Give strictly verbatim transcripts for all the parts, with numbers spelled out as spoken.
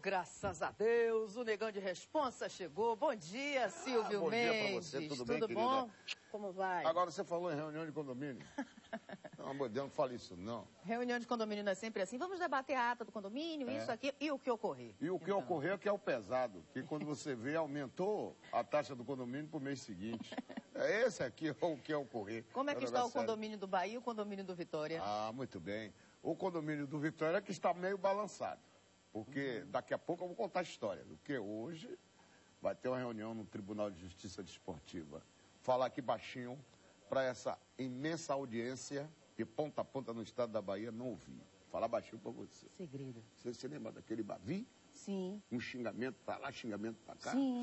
graças a Deus, o Negão de Responsa chegou. Bom dia, Silvio ah, bom Mendes. Bom dia pra você, tudo, tudo bem, bom? querida? Como vai? Agora você falou em reunião de condomínio. Não, amor de Deus, não fale isso, não. Reunião de condomínio não é sempre assim. Vamos debater a ata do condomínio, É. isso aqui e o que ocorrer. E o que então. ocorreu é que é o pesado, que quando você vê, aumentou a taxa do condomínio pro mês seguinte. É esse aqui o que ocorrer. Como é que é está o sério. condomínio do Bahia e o condomínio do Vitória? Ah, muito bem. O condomínio do Vitória é que está meio balançado. Porque daqui a pouco eu vou contar a história. Porque hoje vai ter uma reunião no Tribunal de Justiça Desportiva. Falar aqui baixinho para essa imensa audiência de ponta a ponta no estado da Bahia não ouvir. Falar baixinho para você. Segredo. Você se lembra daquele Bavi? Sim. Um xingamento para lá, xingamento para cá? Sim.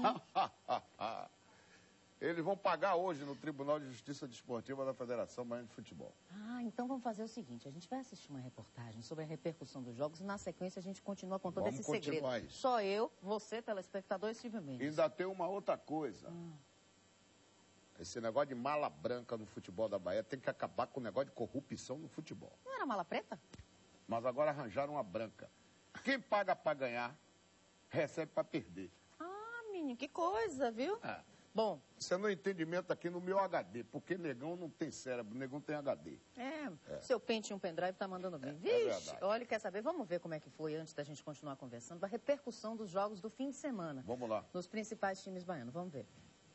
Eles vão pagar hoje no Tribunal de Justiça Desportiva da Federação Baiana de Futebol. Ah, então vamos fazer o seguinte, a gente vai assistir uma reportagem sobre a repercussão dos jogos e na sequência a gente continua com todo Vamos esse segredo. continuar isso. Só eu, você, telespectador e Silvio Mendes. Ainda tem uma outra coisa. Hum. Esse negócio de mala branca no futebol da Bahia tem que acabar com o negócio de corrupção no futebol. Não era mala preta? Mas agora arranjaram uma branca. Quem paga para ganhar, recebe para perder. Ah, menino, que coisa, viu? É. Bom. Isso é no entendimento aqui no meu H D, porque negão não tem cérebro, negão tem H D. É, É. seu pente e um pendrive tá mandando vir. É, é Vixe, verdade. olha, quer saber? Vamos ver como é que foi, antes da gente continuar conversando, a repercussão dos jogos do fim de semana. Vamos lá. Nos principais times baianos, vamos ver.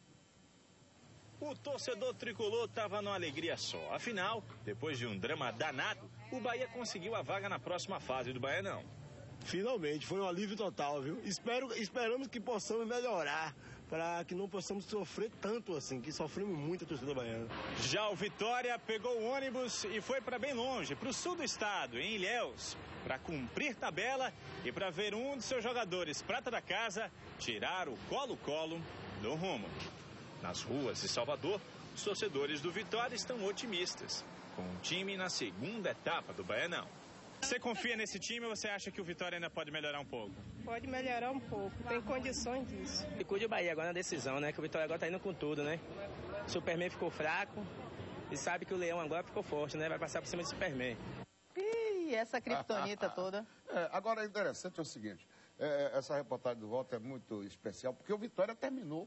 O torcedor tricolor estava numa alegria só. Afinal, depois de um drama danado, o Bahia conseguiu a vaga na próxima fase do Baianão. Finalmente, foi um alívio total, viu? Espero, esperamos que possamos melhorar, para que não possamos sofrer tanto assim, que sofremos muito a torcida baiana. Já o Vitória pegou o ônibus e foi para bem longe, para o sul do estado, em Ilhéus, para cumprir tabela e para ver um de seus jogadores prata da casa tirar o colo-colo do rumo. Nas ruas de Salvador, os torcedores do Vitória estão otimistas, com o time na segunda etapa do Baianão. Você confia nesse time ou você acha que o Vitória ainda pode melhorar um pouco? Pode melhorar um pouco, tem condições disso. Ficou de Bahia agora na decisão, né? Que o Vitória agora tá indo com tudo, né? O Superman ficou fraco e sabe que o Leão agora ficou forte, né? Vai passar por cima do Superman. Ih, essa criptonita toda. É, agora, é interessante é o seguinte, é, essa reportagem do Walter é muito especial, porque o Vitória terminou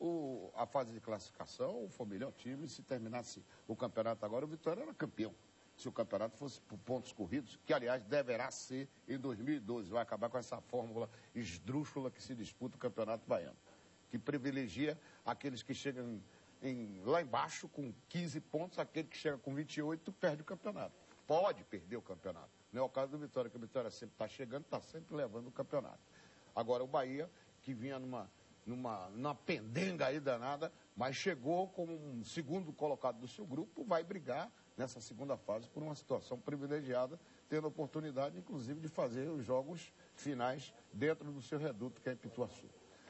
o, a fase de classificação, foi o melhor time. Se terminasse o campeonato agora, o Vitória era campeão. Se o campeonato fosse por pontos corridos, que, aliás, deverá ser em dois mil e doze. Vai acabar com essa fórmula esdrúxula que se disputa o Campeonato Baiano, que privilegia aqueles que chegam em, lá embaixo com quinze pontos, aquele que chega com vinte e oito perde o campeonato. Pode perder o campeonato. Não é o caso do Vitória, que o Vitória sempre está chegando, está sempre levando o campeonato. Agora, o Bahia, que vinha numa, numa, numa pendenga aí danada, mas chegou como um segundo colocado do seu grupo, vai brigar nessa segunda fase por uma situação privilegiada, tendo a oportunidade, inclusive, de fazer os jogos finais dentro do seu reduto, que é Pituaçu.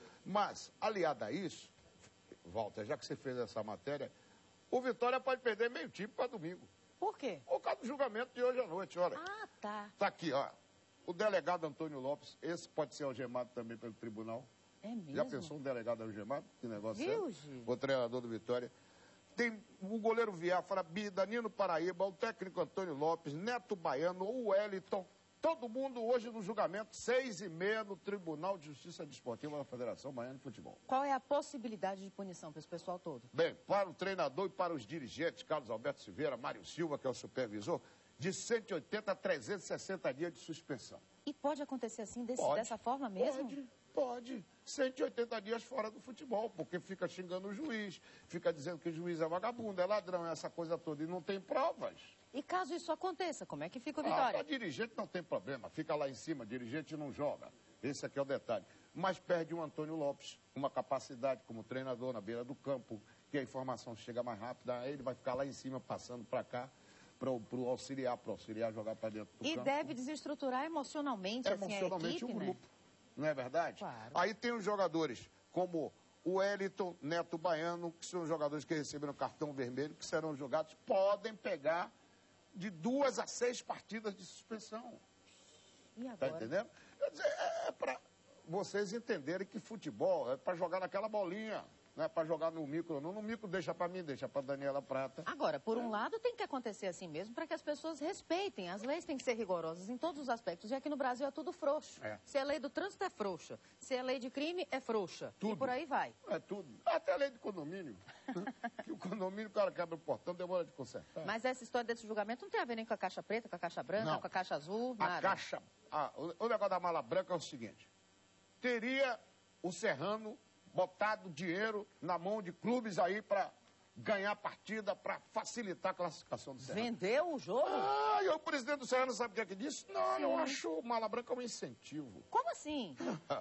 Mas, aliado a isso, Walter, já que você fez essa matéria, o Vitória pode perder meio time para domingo. Por quê? Por causa do julgamento de hoje à noite, olha. Ah, tá. Tá aqui, ó. O delegado Antônio Lopes, esse pode ser algemado também pelo tribunal. É mesmo? Já pensou um delegado algemado? Que negócio Viu, é? Gi? O treinador do Vitória. Tem o goleiro Viafra, Bi, Danilo Paraíba, o técnico Antônio Lopes, Neto Baiano, o Wellington. Todo mundo hoje no julgamento, seis e meia, no Tribunal de Justiça Desportiva da Federação Baiana de Futebol. Qual é a possibilidade de punição para esse pessoal todo? Bem, para o treinador e para os dirigentes, Carlos Alberto Silveira, Mário Silva, que é o supervisor, de cento e oitenta a trezentos e sessenta dias de suspensão. E pode acontecer assim, desse, Pode, dessa forma mesmo? Pode, pode. cento e oitenta dias fora do futebol, porque fica xingando o juiz, fica dizendo que o juiz é vagabundo, é ladrão, é essa coisa toda, e não tem provas. E caso isso aconteça, como é que fica o Ah, Vitória? para dirigente não tem problema, fica lá em cima, dirigente não joga. Esse aqui é o detalhe. Mas perde o Antônio Lopes, uma capacidade como treinador na beira do campo, que a informação chega mais rápida, aí ele vai ficar lá em cima, passando para cá, para o auxiliar, para o auxiliar jogar para dentro do E campo. deve desestruturar emocionalmente, assim, a Emocionalmente equipe, o né? grupo, não é verdade? Claro. Aí tem os jogadores como o Wellington, Neto Baiano, que são jogadores que receberam cartão vermelho, que serão jogados, podem pegar de duas a seis partidas de suspensão. E Tá agora? entendendo? Quer dizer, é, é para vocês entenderem que futebol é para jogar naquela bolinha. Não é para jogar no micro, não. No micro deixa para mim, deixa para Daniela Prata. Agora, por um lado, tem que acontecer assim mesmo para que as pessoas respeitem. As leis têm que ser rigorosas em todos os aspectos. E aqui no Brasil é tudo frouxo. É. Se é lei do trânsito, é frouxa. Se é lei de crime, é frouxa. Tudo. E por aí vai. É tudo. Até a lei de condomínio. Que o condomínio, o cara quebra o portão, demora de consertar. Mas essa história desse julgamento não tem a ver nem com a caixa preta, com a caixa branca, Não. com a caixa azul, A nada. caixa... a- o, o negócio da mala branca é o seguinte. Teria o Serrano botado dinheiro na mão de clubes aí para ganhar partida, para facilitar a classificação do Serrano. Vendeu o jogo? Ah, e o presidente do Serrano sabe o que é que disse? Não, Sim. eu acho mala branca um incentivo. Como assim?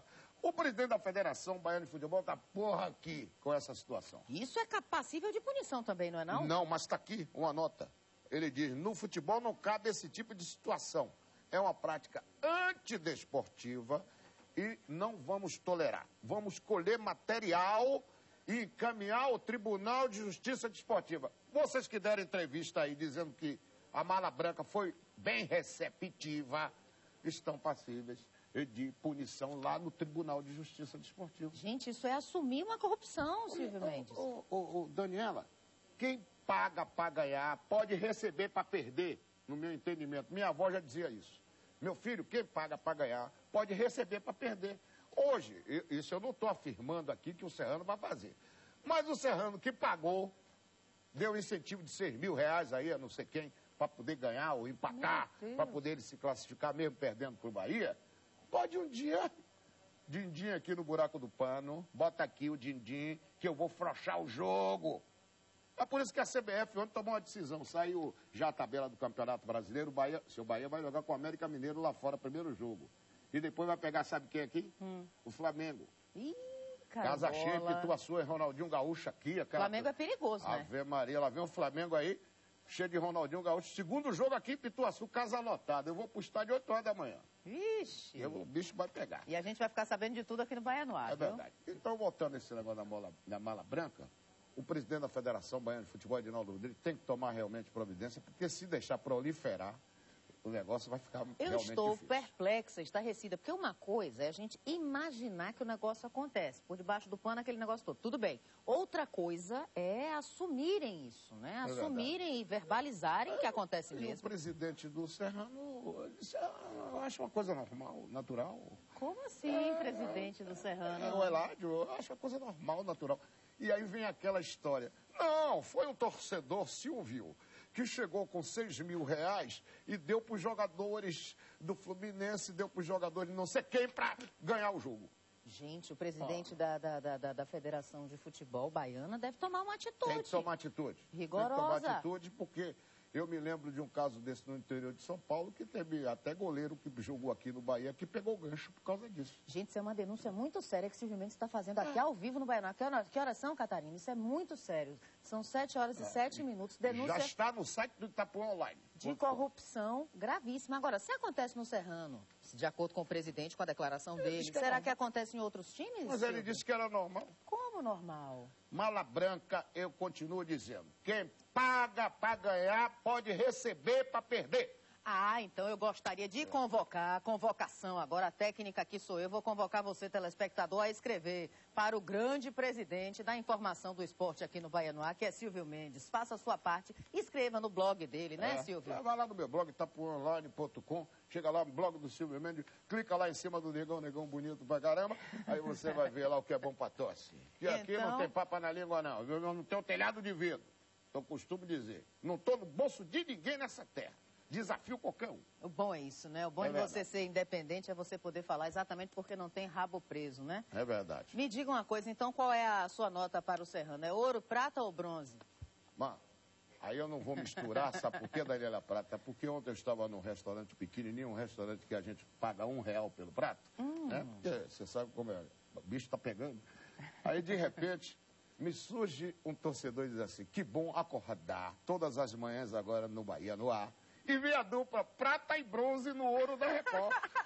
O presidente da Federação Baiana de Futebol tá porra aqui com essa situação. Isso é passível de punição também, não é não? Não, mas está aqui uma nota. Ele diz, no futebol não cabe esse tipo de situação. É uma prática antidesportiva e não vamos tolerar. Vamos colher material e encaminhar ao Tribunal de Justiça Desportiva. Vocês que deram entrevista aí dizendo que a mala branca foi bem receptiva, estão passíveis de punição lá no Tribunal de Justiça Desportiva. Gente, isso é assumir uma corrupção, Silvio Mendes. Ô, ô, ô, Daniela, quem paga para ganhar pode receber para perder, no meu entendimento. Minha avó já dizia isso. Meu filho, quem paga para ganhar pode receber para perder. Hoje, isso eu não estou afirmando aqui que o Serrano vai fazer. Mas o Serrano que pagou, deu incentivo de seis mil reais aí a não sei quem, para poder ganhar ou empatar, para poder ele se classificar mesmo perdendo para o Bahia, pode um dia, din-din aqui no buraco do pano, bota aqui o din-din, que eu vou frouxar o jogo. É por isso que a C B F ontem tomou uma decisão. Saiu já a tabela do Campeonato Brasileiro. O Bahia, seu Bahia vai jogar com o América Mineiro lá fora, primeiro jogo. E depois vai pegar, sabe quem aqui? Hum. O Flamengo. Ih, Casa cheia, carambola. Pituaçu e Ronaldinho Gaúcho aqui. Aquela... Flamengo é perigoso, né? Ave Maria, lá vem o Flamengo aí, cheio de Ronaldinho Gaúcho. Segundo jogo aqui em Pituaçu, casa lotada. Eu vou pro estádio oito horas da manhã. Vixe. Eu, o bicho vai pegar. E a gente vai ficar sabendo de tudo aqui no Baianoá, É viu? verdade. Então, voltando a esse negócio da, mola, da mala branca, o presidente da Federação Baiana de Futebol, Edinaldo Rodrigues, tem que tomar realmente providência, porque se deixar proliferar, o negócio vai ficar Eu realmente estou difícil. perplexa, estarrecida, porque uma coisa é a gente imaginar que o negócio acontece, por debaixo do pano aquele negócio todo, tudo bem. Outra coisa é assumirem isso, né? É assumirem e verbalizarem que acontece E o mesmo. presidente do Serrano disse, ah, eu acho uma coisa normal, natural. Como assim, presidente do Serrano? É, o Eládio, eu acho uma coisa normal, natural. E aí vem aquela história. Não, foi um torcedor, Silvio, que chegou com seis mil reais e deu para os jogadores do Fluminense, deu para os jogadores não sei quem para ganhar o jogo. Gente, o presidente da, da, da, da, da Federação de Futebol Baiana deve tomar uma atitude. Tem que tomar atitude. Rigorosa. Tem que tomar atitude porque eu me lembro de um caso desse no interior de São Paulo que teve até goleiro que jogou aqui no Bahia que pegou gancho por causa disso. Gente, isso é uma denúncia muito séria que o Silvio Mendes está fazendo aqui ao vivo no Baianoá. Que horas, que horas são, Catarina? Isso é muito sério. São sete horas e sete minutos. Denúncia Já está no site do Itapuã Online. de corrupção gravíssima. Agora, se acontece no Serrano, de acordo com o presidente, com a declaração dele, disse que é será normal. que acontece em outros times? Mas ele Silvio? disse que era normal. Como normal? Mala branca, eu continuo dizendo. Quem paga para ganhar pode receber para perder. Ah, então eu gostaria de convocar, a convocação agora, a técnica aqui sou eu, vou convocar você, telespectador, a escrever para o grande presidente da informação do esporte aqui no Baianoá, que é Silvio Mendes. Faça a sua parte, escreva no blog dele, né, É, Silvio? Vai lá no meu blog, itapuã online ponto com, chega lá no blog do Silvio Mendes, clica lá em cima do negão, negão bonito pra caramba, aí você vai ver lá o que é bom pra tosse. Que aqui Então- não tem papa na língua, não. Eu não tenho telhado de vidro. Eu costumo dizer, não tô no bolso de ninguém nessa terra. Desafio qualquer um. O bom é isso, né? O bom É de você verdade. ser independente é você poder falar exatamente porque não tem rabo preso, né? É verdade. Me diga uma coisa, então, qual é a sua nota para o Serrano? É ouro, prata ou bronze? Mano, aí eu não vou misturar, sabe por que, Daniela Prata? Porque ontem eu estava num restaurante pequenininho, um restaurante que a gente paga um real pelo prato, né? Porque você sabe como é, o bicho tá pegando. Aí, de repente, me surge um torcedor e diz assim, que bom acordar todas as manhãs agora no Bahia, no ar, e ver a dupla prata e bronze no ouro da Record.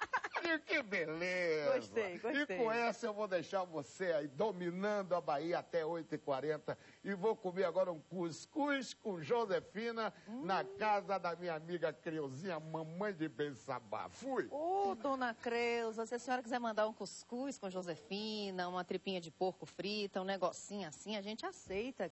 E que beleza! Gostei, gostei. E com essa eu vou deixar você aí dominando a Bahia até oito e quarenta e vou comer agora um cuscuz com Josefina hum. na casa da minha amiga Creuzinha, mamãe de Bensabá. Fui! Ô, oh, dona Creuza, se a senhora quiser mandar um cuscuz com Josefina, uma tripinha de porco frita, um negocinho assim, a gente aceita.